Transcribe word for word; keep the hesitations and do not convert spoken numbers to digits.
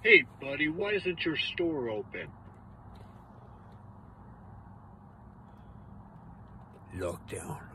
Hey, buddy, why isn't your store open? Lockdown.